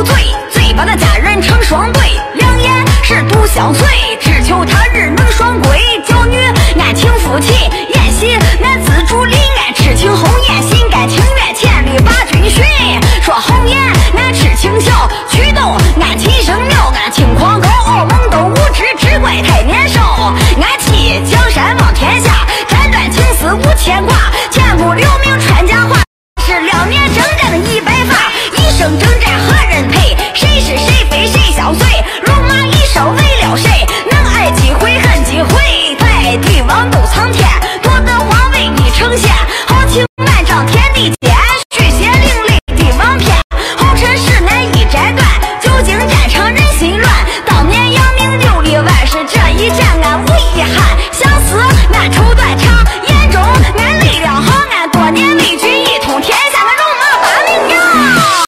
无罪，罪把那家人成双对，良言是独相随，只求他日能双归。娇女俺请夫妻，宴席俺自主理，俺痴情红颜，心甘情愿千里把君寻。说红颜俺痴情笑，曲斗俺琴声妙，俺轻狂高傲，懵懂无知，只怪太年少。俺弃江山望天下，斩断情丝无牵挂，千古留名。